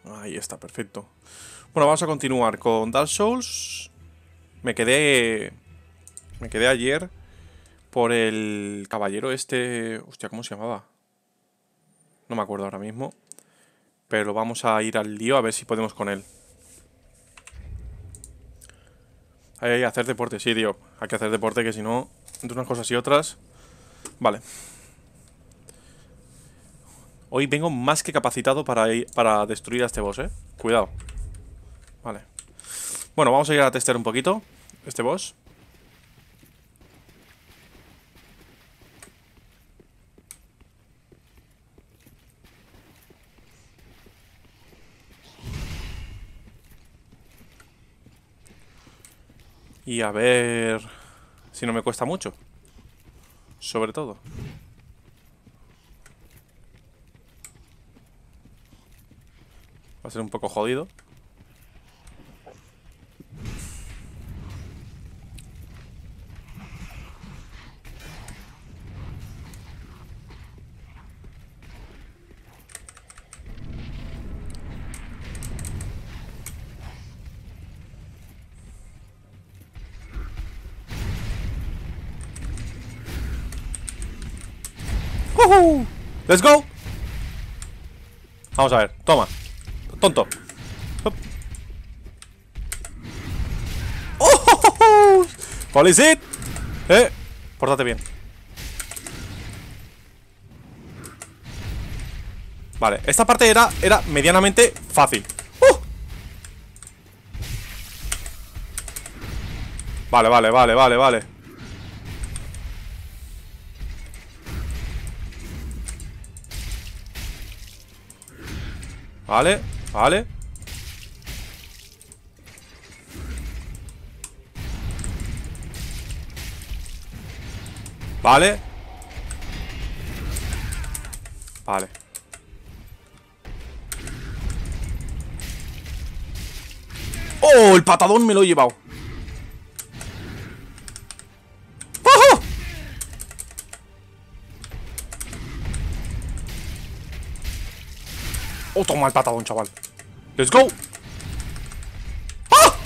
Ahí está, perfecto. Bueno, vamos a continuar con Dark Souls. Me quedé ayer por el caballero este... Hostia, ¿cómo se llamaba? No me acuerdo ahora mismo. Pero vamos a ir al lío a ver si podemos con él. Hay que hacer deporte, sí, tío. Hay que hacer deporte, que si no, entre unas cosas y otras... Vale. Hoy vengo más que capacitado para destruir a este boss, Cuidado. Vale. Bueno, vamos a ir a testear un poquito este boss. Y a ver si no me cuesta mucho. Sobre todo. Va a ser un poco jodido. ¡Woohoo! ¡Let's go! Vamos a ver, toma. Tonto. Hop. ¡Oh! ¡Polisit! Pórtate bien. Vale, esta parte era medianamente fácil. Vale. Vale. Vale. ¡Oh! El patadón me lo he llevado. ¡Oh! ¡Oh, toma el patadón, chaval! ¡Let's go! ¡Ah!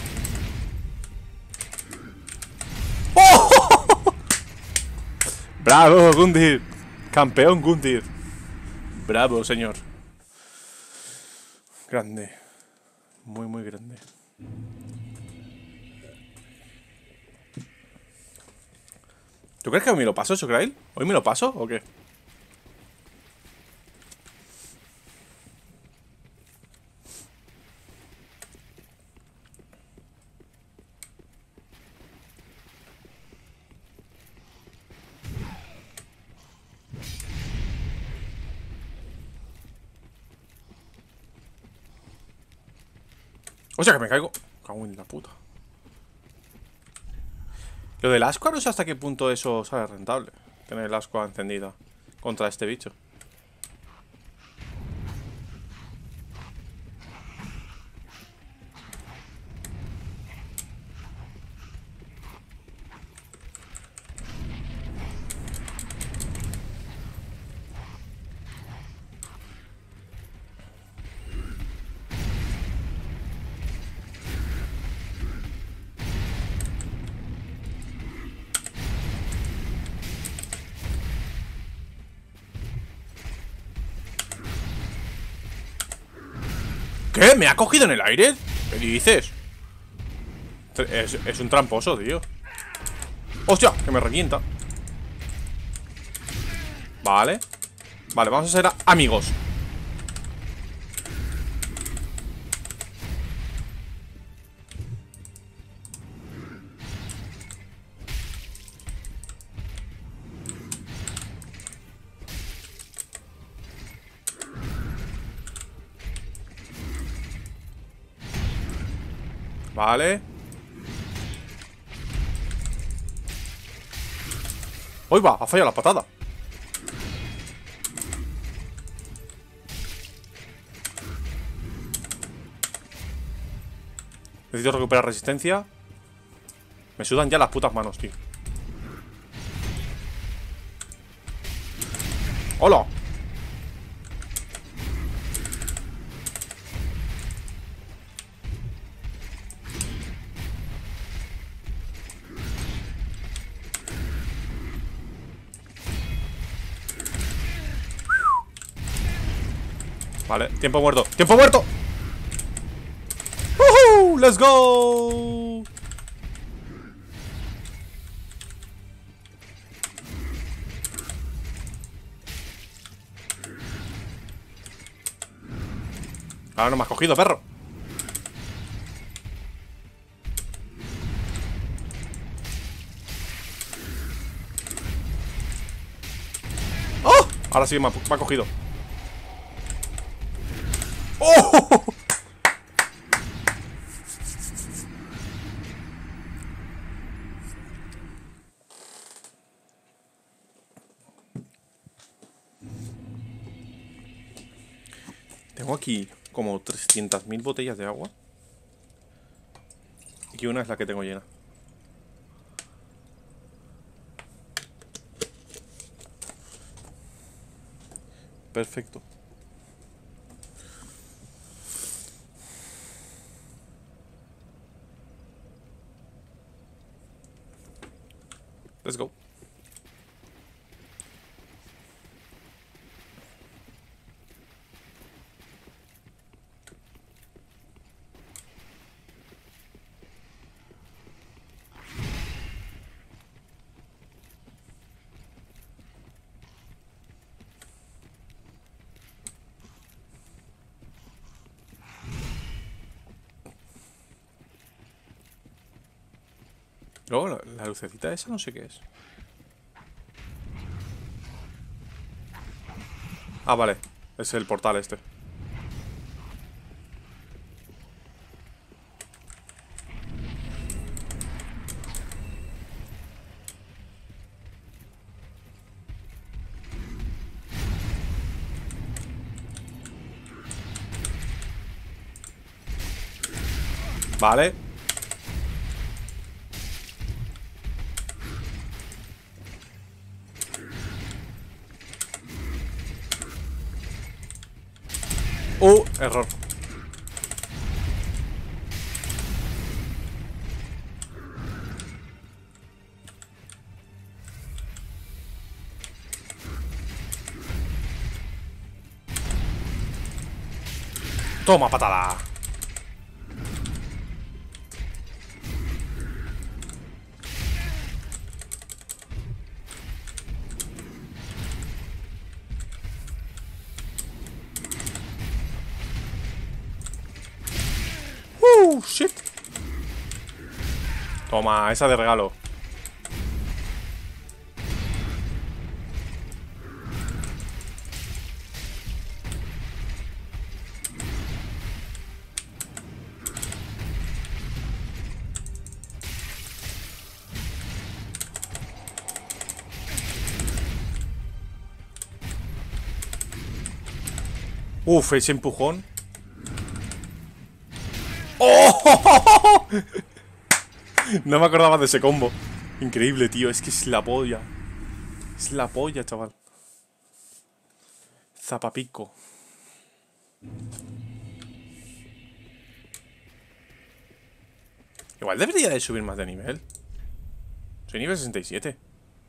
¡Oh! ¡Bravo, Gundir! Campeón Gundir. Bravo, señor. Grande. Muy, muy grande. ¿Tú crees que hoy me lo paso, Shukrail? ¿Hoy me lo paso o qué? O sea, que me caigo. Cago en la puta. Lo del ascua no sé hasta qué punto eso sale rentable. Tener el ascua encendida contra este bicho. ¿Qué? ¿Me ha cogido en el aire? ¿Qué dices? Es un tramposo, tío. ¡Hostia! Que me revienta. Vale. Vale, vamos a ser amigos. Vale. ¡Uy, va! Ha fallado la patada. Necesito recuperar resistencia. Me sudan ya las putas manos, tío. ¡Hola! Vale, tiempo muerto. ¡Tiempo muerto! ¡Woohoo! ¡Let's go! Ahora no me has cogido, perro. ¡Oh! Ahora sí me ha cogido. ¡Oh! Tengo aquí como 300.000 botellas de agua. Y una es la que tengo llena. Perfecto. Let's go. Luego, la lucecita esa no sé qué es. Ah, vale. Es el portal este. Vale. Error. Toma, patada. Shit. Toma, esa de regalo. Uf, ese empujón. ¡Oh! No me acordaba de ese combo. Increíble, tío. Es que es la polla. Es la polla, chaval. Zapapico. Igual debería de subir más de nivel. Soy nivel 67.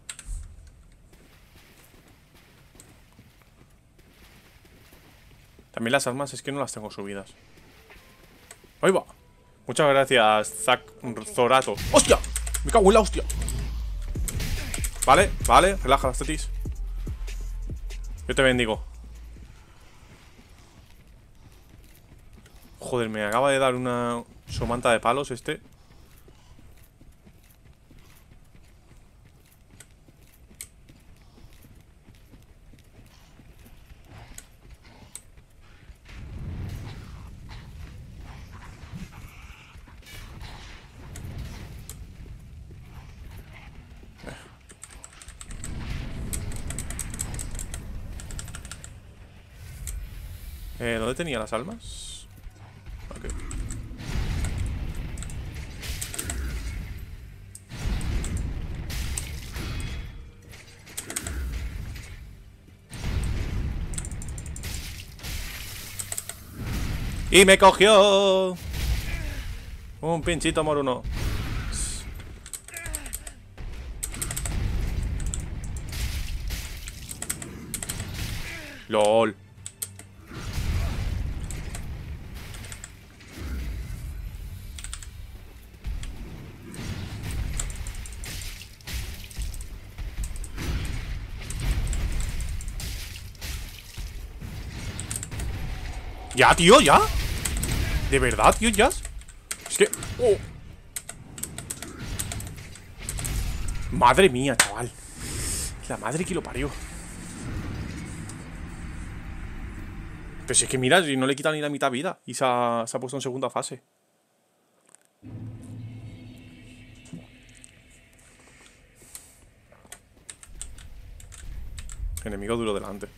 También las armas es que no las tengo subidas. ¡Ahí va! Muchas gracias, Zack Zorato. ¡Hostia! Me cago en la hostia. Vale, vale, relaja las tetis. Yo te bendigo. Joder, me acaba de dar una somanta de palos este. ¿Dónde tenía las almas? Ok. Y me cogió un pinchito moruno. LOL. Ya, tío, ya. De verdad, tío, ya. Es que... oh. Madre mía, chaval. La madre que lo parió. Pero si es que mira, si no le quita ni la mitad vida. Y se ha puesto en segunda fase. Enemigo duro delante.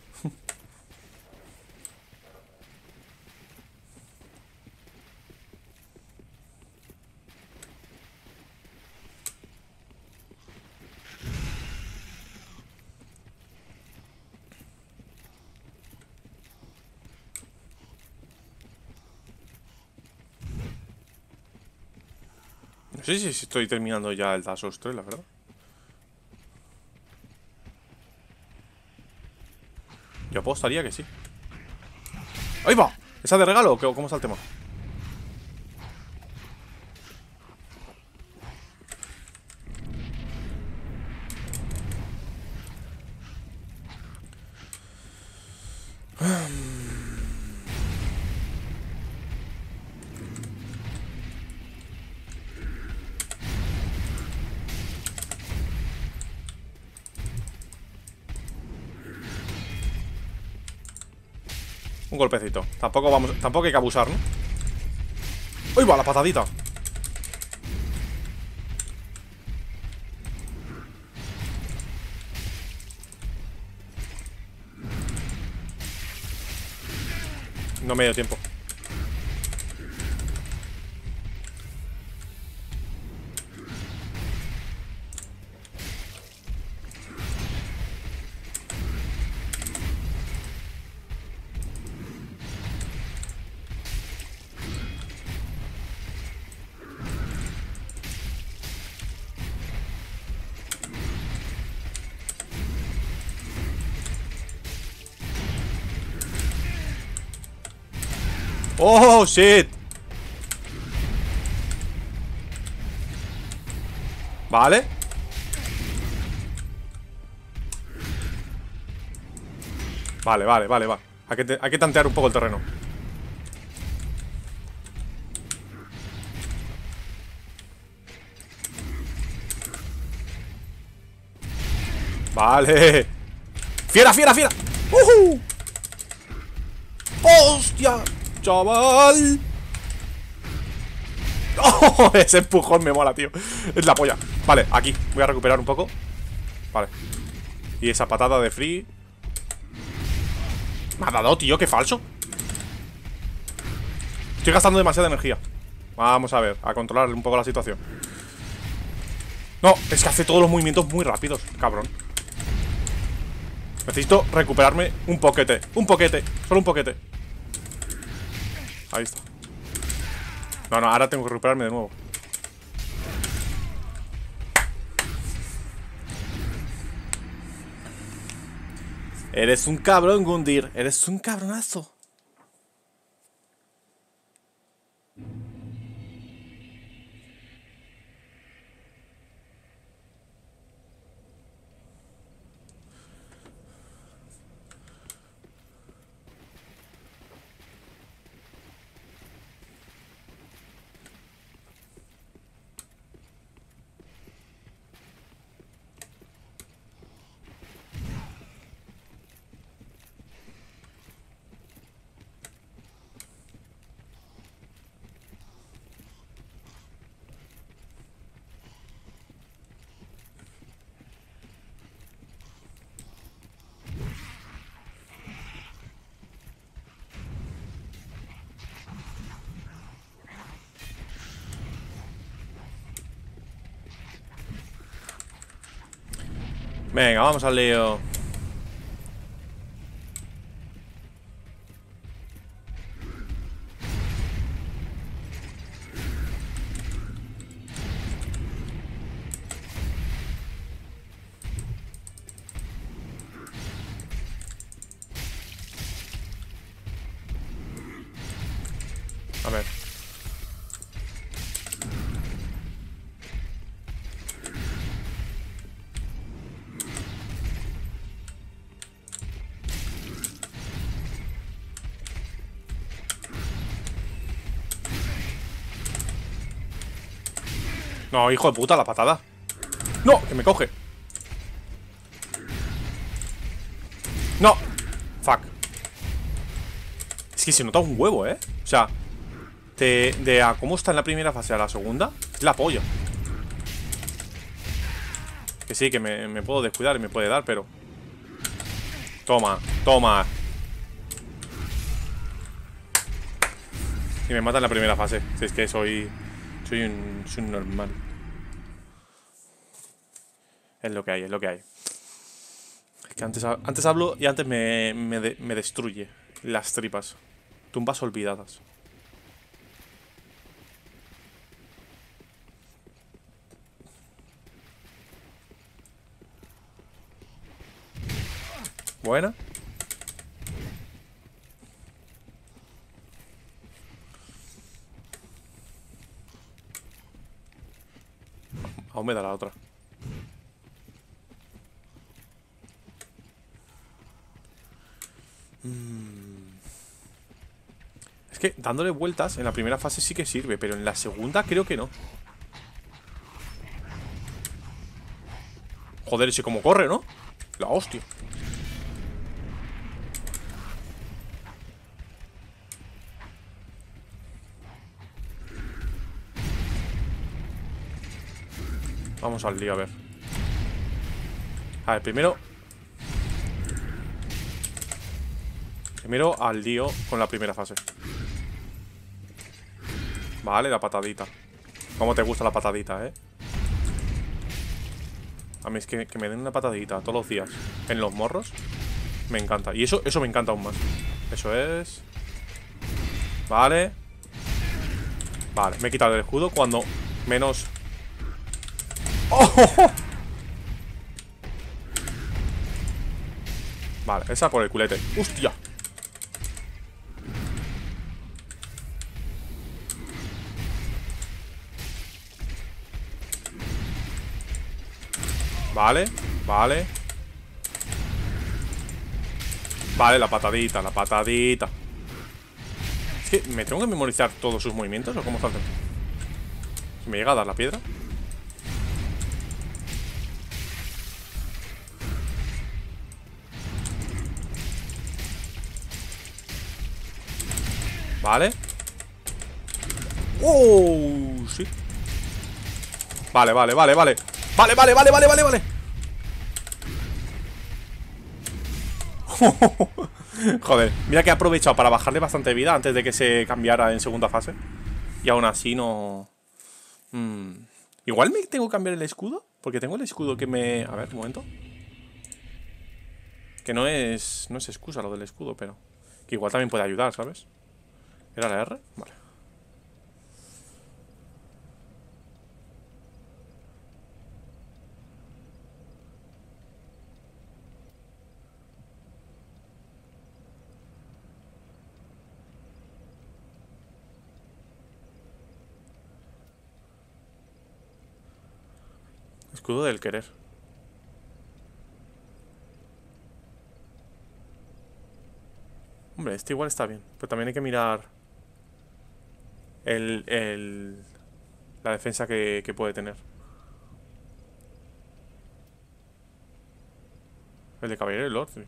No sé si estoy terminando ya el Dark Souls 3, la verdad. Yo apostaría que sí. ¡Ahí va! ¿Esa de regalo o cómo está el tema? Un golpecito. Tampoco hay que abusar, ¿no? ¡Ahí va! La patadita. No me dio tiempo. ¡Oh, shit! Vale. Vale. Hay que tantear un poco el terreno. Vale. ¡Fiera! ¡Hostia! ¡Chaval! ¡Oh! Ese empujón me mola, tío. Es la polla. Vale, aquí. Voy a recuperar un poco. Vale. Y esa patada de free. Me ha dado, tío, qué falso. Estoy gastando demasiada energía. Vamos a ver, a controlar un poco la situación. No, es que hace todos los movimientos muy rápidos, cabrón. Necesito recuperarme un poquete. Solo un poquete. Ahí está. No, ahora tengo que recuperarme de nuevo. Eres un cabrón, Gundir. Eres un cabronazo. Venga, vamos al lío. A ver. No, hijo de puta, la patada. No, que me coge. No. Fuck. Es que se nota un huevo, ¿eh? O sea, de a cómo está en la primera fase a la segunda, es la polla. Que sí, que me puedo descuidar y me puede dar, pero... Toma, toma. Y me mata en la primera fase. Si es que soy un normal. Es lo que hay, es lo que hay. Es que antes hablo y antes me destruye las tripas. Tumbas olvidadas. Buena. Aún me da la otra. Es que dándole vueltas en la primera fase sí que sirve, pero en la segunda creo que no. Joder, ese como corre, ¿no? La hostia. Vamos al lío, a ver. A ver, primero al lío con la primera fase. Vale, la patadita. ¿Cómo te gusta la patadita, eh? A mí es que me den una patadita todos los días en los morros. Me encanta. Y eso me encanta aún más. Eso es. Vale. Vale, me he quitado el escudo cuando menos... ¡Oh! Vale, esa por el culete. ¡Hostia! Vale, vale. Vale, la patadita, la patadita. Es que me tengo que memorizar todos sus movimientos o cómo está el tema. ¿Se me llega a dar la piedra? Vale. ¡Oh! Sí. Vale, vale, vale, vale. Vale, vale, vale, vale, vale, vale. Joder, mira que he aprovechado para bajarle bastante vida antes de que se cambiara en segunda fase. Y aún así no... Igual me tengo que cambiar el escudo. Porque tengo el escudo que me... A ver, un momento. Que no es excusa lo del escudo, pero... Que igual también puede ayudar, ¿sabes? ¿Era la R? Vale. Escudo del querer. Hombre, este igual está bien. Pero también hay que mirar la defensa que puede tener. El de Caballero del Lord, sí.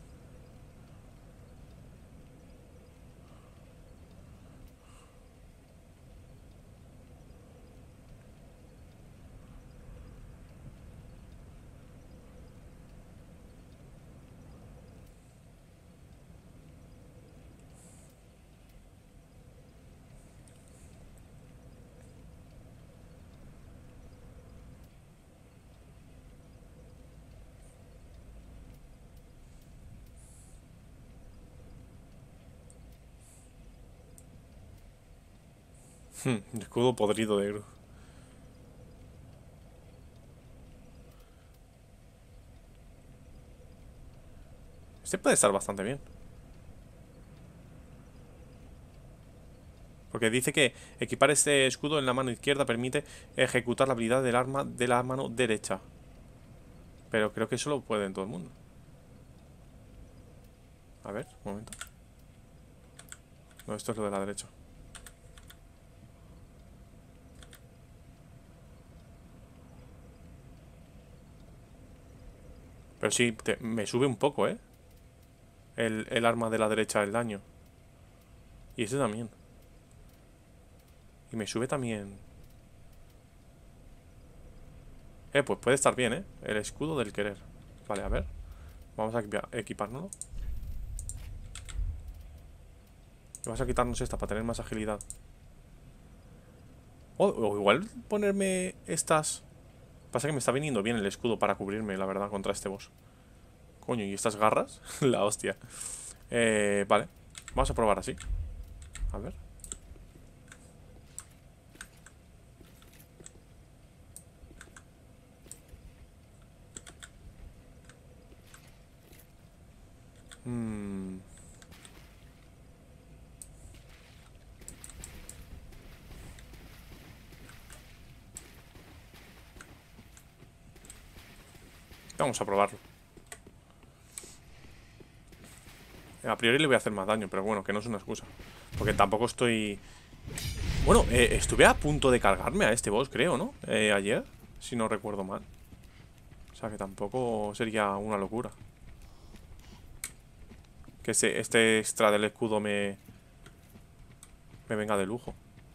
Escudo podrido de Gru. Este puede estar bastante bien. Porque dice que equipar este escudo en la mano izquierda permite ejecutar la habilidad del arma de la mano derecha. Pero creo que eso lo puede en todo el mundo. A ver, un momento. No, esto es lo de la derecha. Pero sí, me sube un poco, ¿eh? El arma de la derecha del daño. Y ese también. Y me sube también. Pues puede estar bien, ¿eh? El escudo del querer. Vale, a ver. Vamos a equipárnoslo. Y vamos a quitarnos esta para tener más agilidad. O igual ponerme estas. Pasa que me está viniendo bien el escudo para cubrirme, la verdad, contra este boss. Coño, ¿y estas garras? La hostia. Vale. Vamos a probar así. A ver. Vamos a probarlo. A priori le voy a hacer más daño, pero bueno, que no es una excusa. Porque tampoco estoy... Bueno, estuve a punto de cargarme a este boss, creo, ¿no? Ayer, si no recuerdo mal. O sea que tampoco sería una locura que este extra del escudo me venga de lujo.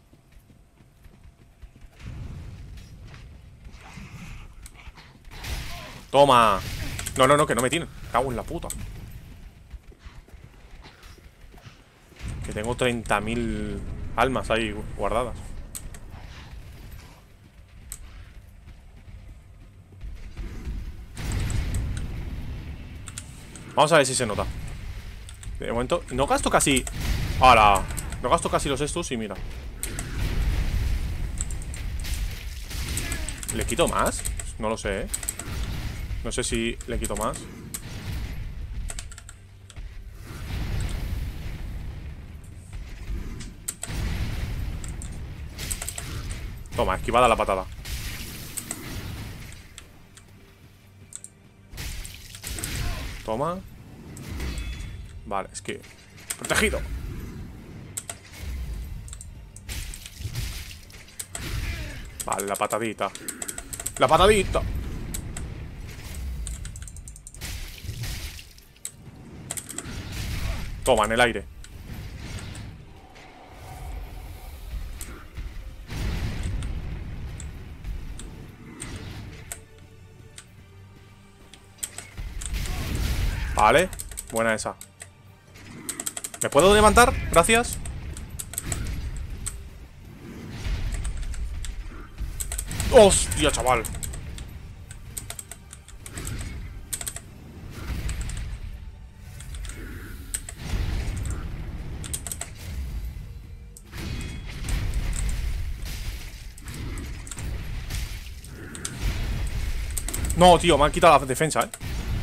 ¡Toma! No, no, no, que no me tienen. Cago en la puta. Que tengo 30.000 almas ahí guardadas. Vamos a ver si se nota. De momento, no gasto casi... ¡Hala! No gasto casi los estos y mira. ¿Le quito más? No lo sé, ¿eh? No sé si le quito más. Toma, esquivada la patada. Toma. Vale, es que... ¡Protegido! Vale, la patadita. ¡La patadita! Toma, en el aire. Vale, buena esa. ¿Me puedo levantar? Gracias. ¡Hostia, chaval! No, tío, me han quitado la defensa, ¿eh?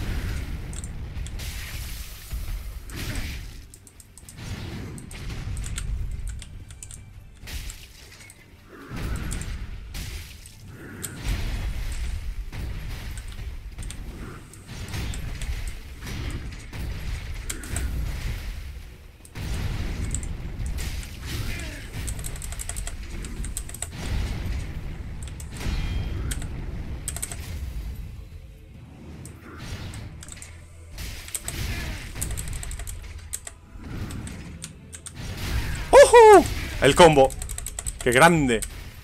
El combo. ¡Qué grande!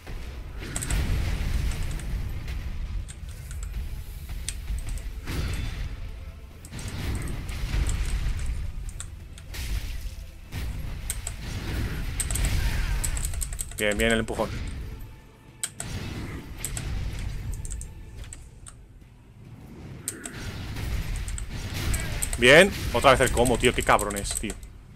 Bien, bien el empujón. Bien. Otra vez el combo, tío. Qué cabrones, tío.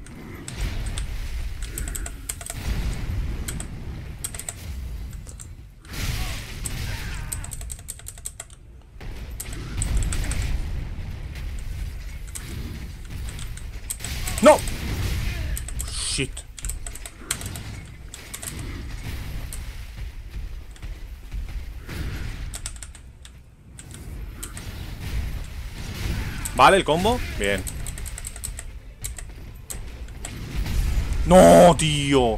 ¡No! Shit. Vale, el combo. Bien. ¡No, tío!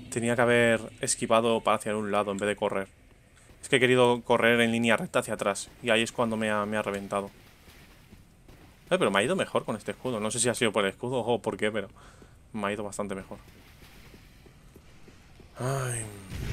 Tenía que haber esquivado para hacia un lado en vez de correr. Es que he querido correr en línea recta hacia atrás. Y ahí es cuando me ha reventado. Pero me ha ido mejor con este escudo. No sé si ha sido por el escudo o por qué, pero me ha ido bastante mejor. Ay.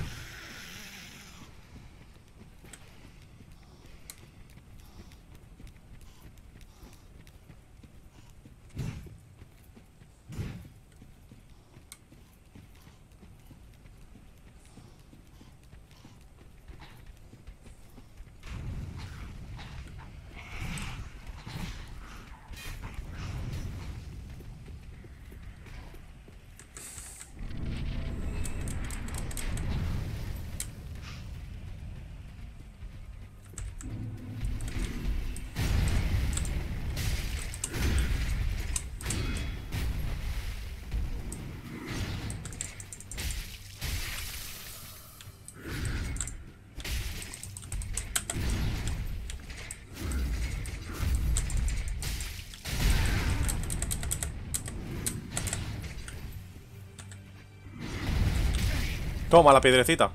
Toma la piedrecita.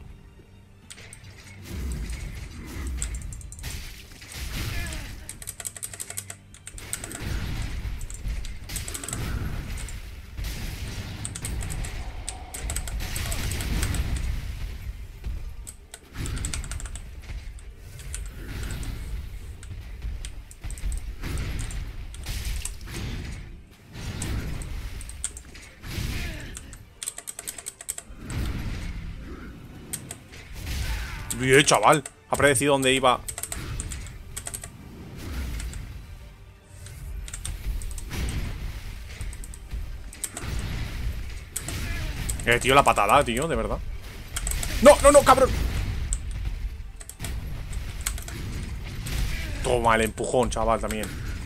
Bien, chaval. Ha predecido dónde iba. Tío, la patada, tío, de verdad. ¡No, no, no, cabrón! Toma el empujón, chaval, también.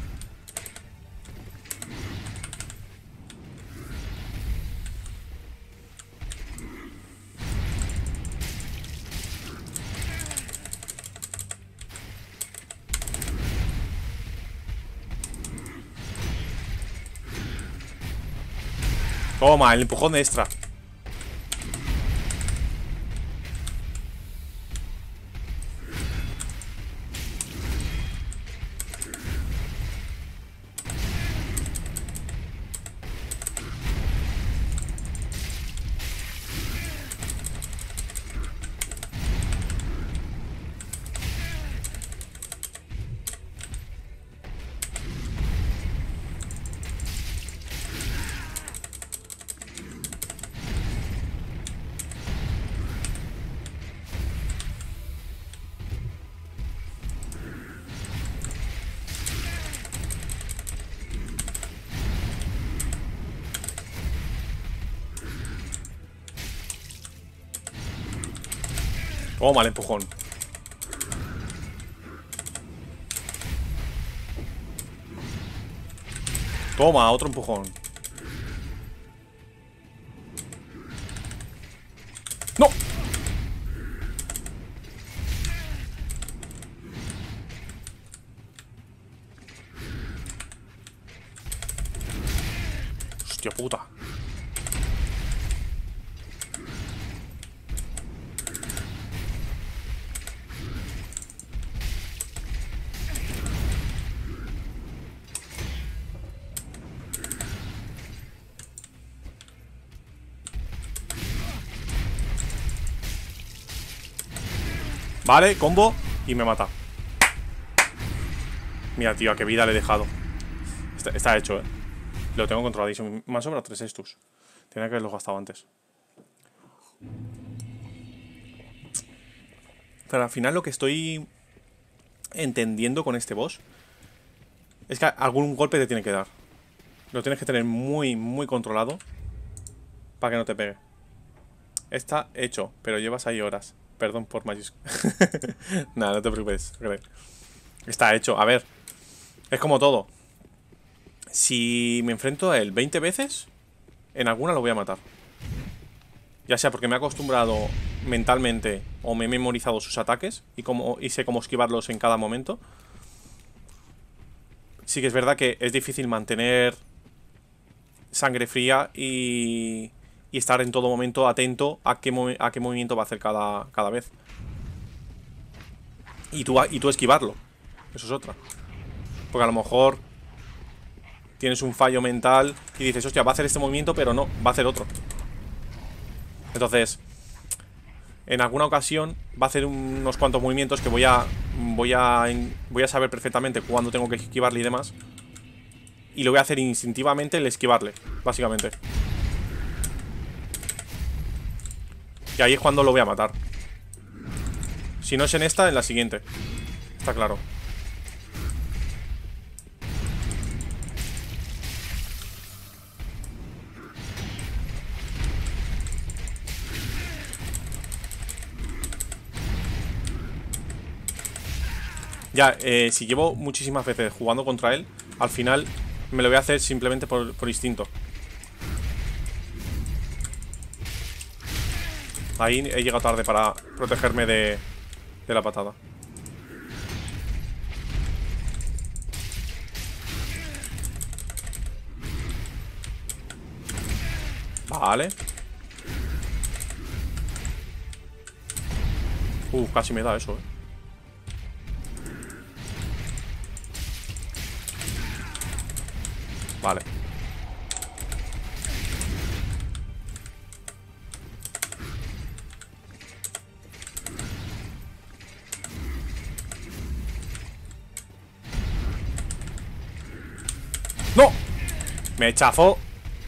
Toma, el empujón extra. Toma el empujón. Toma, otro empujón. ¡No! Hostia puta. Vale, combo. Y me mata. Mira, tío, a qué vida le he dejado. Está hecho, Lo tengo controladísimo. Me han sobrado 3 estus. Tenía que haberlos gastado antes. Pero al final lo que estoy entendiendo con este boss es que algún golpe te tiene que dar. Lo tienes que tener muy, muy controlado para que no te pegue. Está hecho, pero llevas ahí horas. Perdón por mayúscula. Nada, no te preocupes. Está hecho. A ver, es como todo. Si me enfrento a él 20 veces, en alguna lo voy a matar. Ya sea porque me he acostumbrado mentalmente o me he memorizado sus ataques y sé cómo esquivarlos en cada momento. Sí que es verdad que es difícil mantener sangre fría y y estar en todo momento atento a qué movimiento va a hacer cada vez. Y tú esquivarlo. Eso es otra. Porque a lo mejor tienes un fallo mental y dices, hostia, va a hacer este movimiento, pero no, va a hacer otro. Entonces, en alguna ocasión va a hacer unos cuantos movimientos que voy a saber perfectamente cuándo tengo que esquivarle y demás. Y lo voy a hacer instintivamente el esquivarle, básicamente. Y ahí es cuando lo voy a matar. Si no es en esta, en la siguiente. Está claro. Ya, si llevo muchísimas veces jugando contra él, al final me lo voy a hacer simplemente por instinto. Ahí he llegado tarde para protegerme de la patada. Vale. Casi me da eso, Vale. ¡No! Me chafó.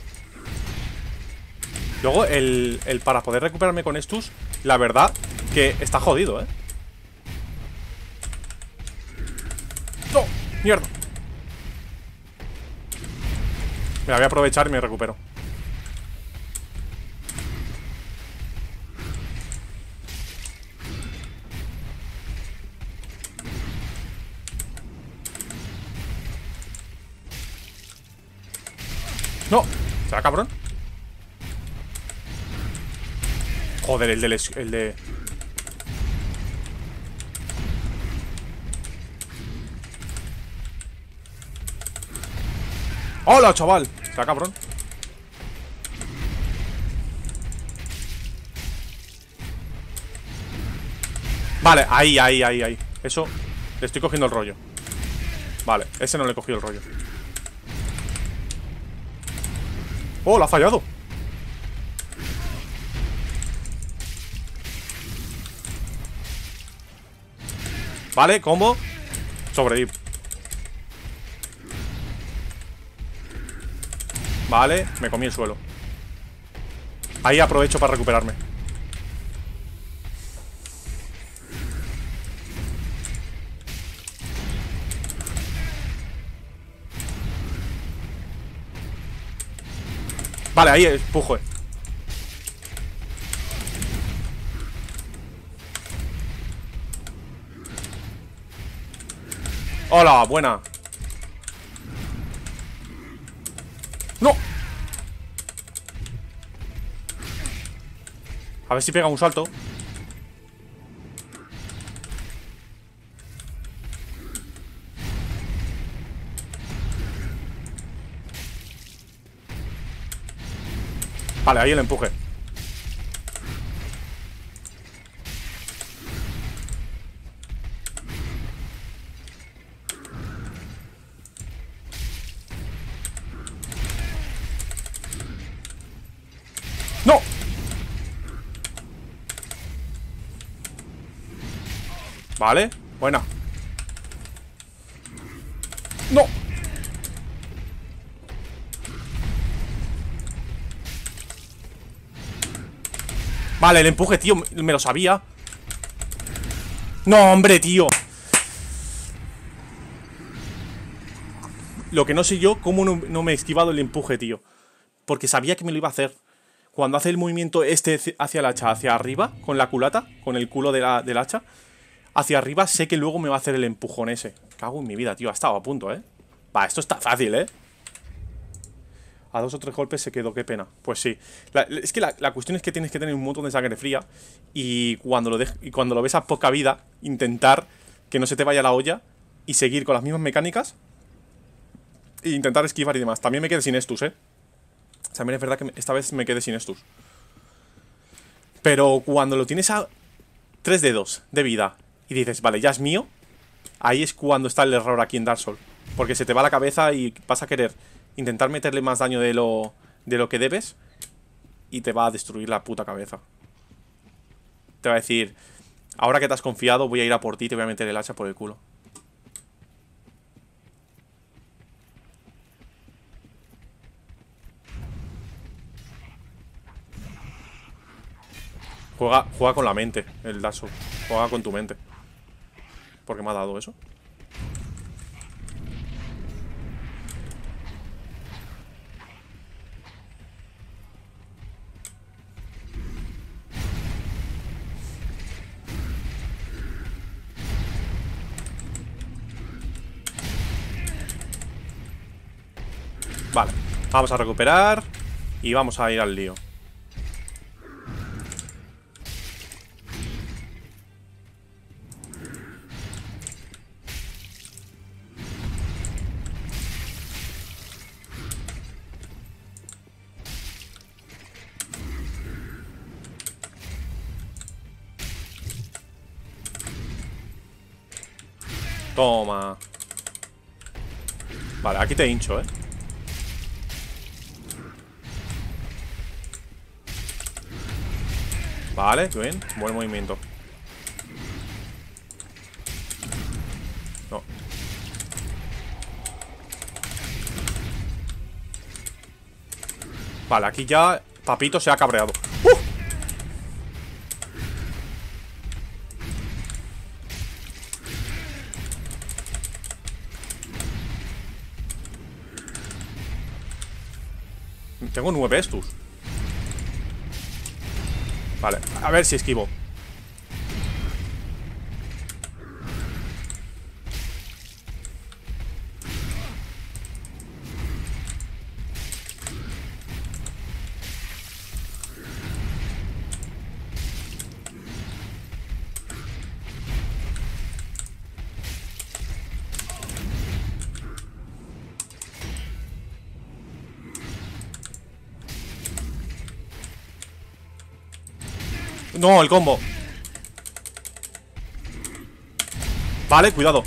Luego el para poder recuperarme con estos, la verdad que está jodido, ¡No! ¡Mierda! Me la voy a aprovechar y me recupero. ¡No! ¿Será cabrón? Joder, el de... ¡Hola, chaval! ¿Será cabrón? Vale, ahí. Eso, le estoy cogiendo el rollo. Vale, ese no le he cogido el rollo. ¡Oh, la ha fallado! Vale, combo. Sobrevive. Vale, me comí el suelo. Ahí aprovecho para recuperarme. Vale, ahí empujo. Hola, buena. ¡No! A ver si pega un salto. Vale, ahí el empuje. ¡No! Vale, buena. ¡No! Vale, el empuje, tío, me lo sabía. No, hombre, tío. Lo que no sé yo, cómo no me he esquivado el empuje, tío. Porque sabía que me lo iba a hacer. Cuando hace el movimiento este hacia el hacha, hacia arriba, con la culata, con el culo del hacha, hacia arriba, sé que luego me va a hacer el empujón ese. Cago en mi vida, tío, ha estado a punto, Va, esto está fácil, A 2 o 3 golpes se quedó, qué pena. Pues sí. Es que la cuestión es que tienes que tener un montón de sangre fría. Y cuando lo ves a poca vida, intentar que no se te vaya la olla y seguir con las mismas mecánicas. E intentar esquivar y demás. También me quedé sin estus, También es verdad que esta vez me quedé sin estos. Pero cuando lo tienes a 3 dedos de vida y dices, vale, ya es mío, ahí es cuando está el error aquí en Dark Souls. Porque se te va la cabeza y vas a querer intentar meterle más daño de lo que debes y te va a destruir la puta cabeza. Te va a decir, ahora que te has confiado, voy a ir a por ti y te voy a meter el hacha por el culo. Juega con la mente, el Dark Souls. Juega con tu mente. ¿Por qué me ha dado eso? Vale, vamos a recuperar y vamos a ir al lío. Toma. Vale, aquí te hincho, Vale, bien, buen movimiento. No. Vale, aquí ya Papito se ha cabreado. Tengo 9 estos. Vale, a ver si esquivo. No, el combo. Vale, cuidado.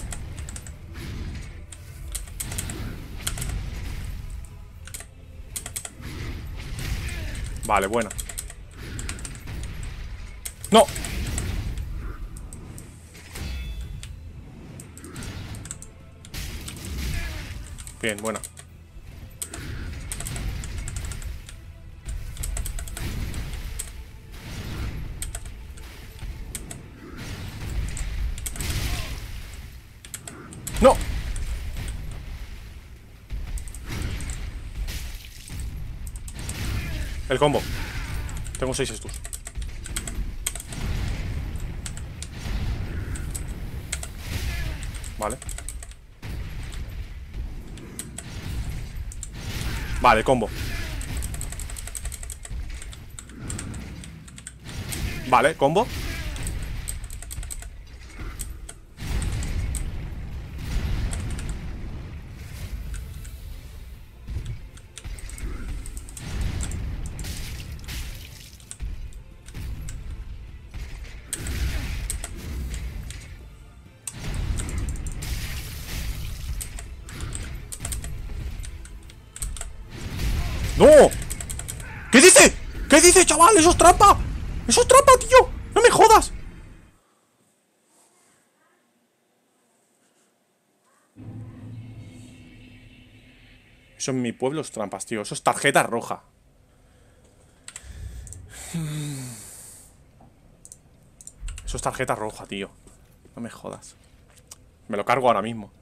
Vale, buena. No. Bien, buena. No. El combo. Tengo 6 estos. Vale. Vale, combo. Vale, combo. ¡No! ¿Qué dice? ¿Qué dice, chaval? ¡Eso es trampa! ¡Eso es trampa, tío! ¡No me jodas! Eso en mi pueblo es trampas, tío. Eso es tarjeta roja. Eso es tarjeta roja, tío. No me jodas. Me lo cargo ahora mismo.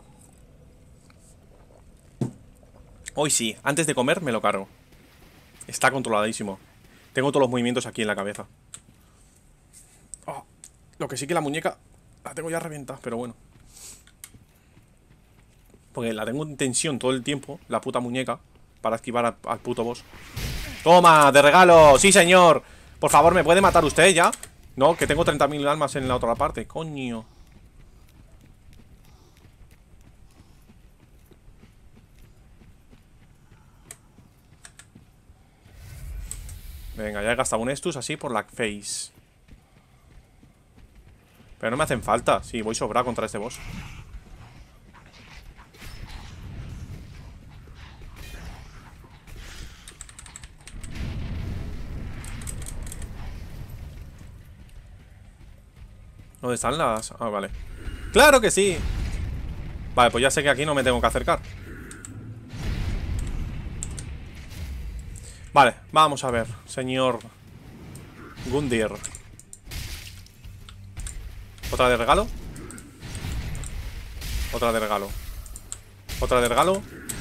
Hoy sí, antes de comer me lo cargo. Está controladísimo. Tengo todos los movimientos aquí en la cabeza. Oh, lo que sí que la muñeca la tengo ya reventada, pero bueno. Porque la tengo en tensión todo el tiempo, la puta muñeca, para esquivar al puto boss. ¡Toma! ¡De regalo! ¡Sí, señor! Por favor, ¿me puede matar usted ya? No, que tengo 30.000 almas en la otra parte. Coño. Venga, ya he gastado un Estus así por la face. Pero no me hacen falta. Sí, voy sobrado contra este boss. ¿Dónde están las...? Ah, vale. ¡Claro que sí! Vale, pues ya sé que aquí no me tengo que acercar. Vale, vamos a ver, señor Gundyr. ¿Otra de regalo? Otra de regalo. Otra de regalo.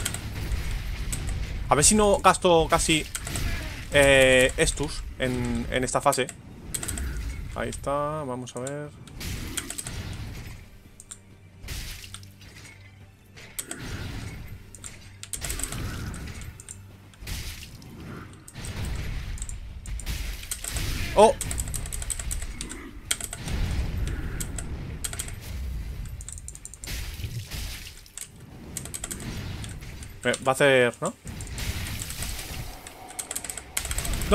A ver si no gasto casi Estus en esta fase. Ahí está, vamos a ver. ¡Oh! Va a hacer, ¿no? ¡No!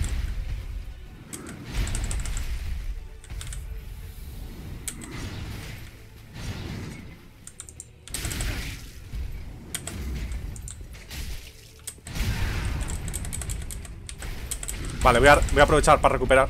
Vale, voy a aprovechar para recuperar.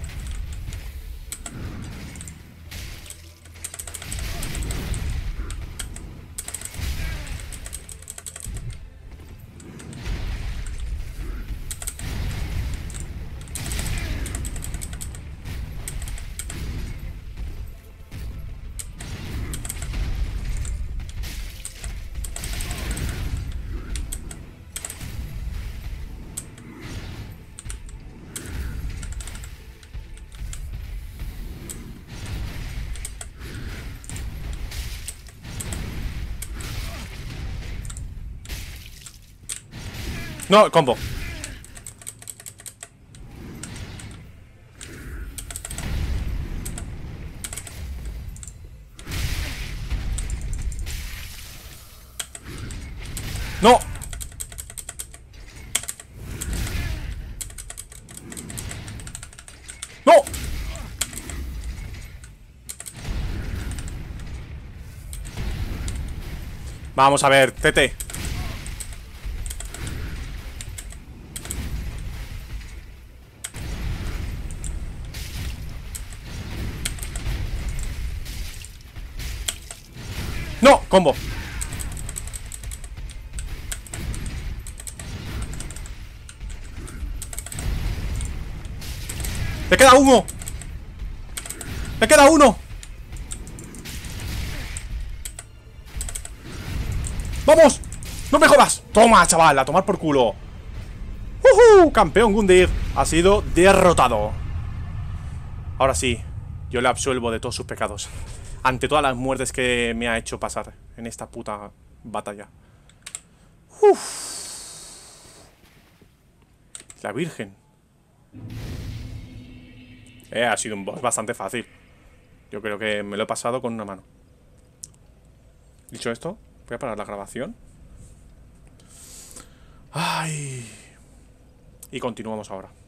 No, combo. No. No. Vamos a ver, TT. No, combo. ¡Me queda uno! ¡Me queda uno! ¡Vamos! ¡No me jodas! ¡Toma, chaval! ¡A tomar por culo! Campeón Gundyr ha sido derrotado. Ahora sí, yo le absuelvo de todos sus pecados. Ante todas las muertes que me ha hecho pasar en esta puta batalla. La Virgen. Ha sido un boss bastante fácil. Yo creo que me lo he pasado con una mano. Dicho esto, voy a parar la grabación. Ay. Y continuamos ahora.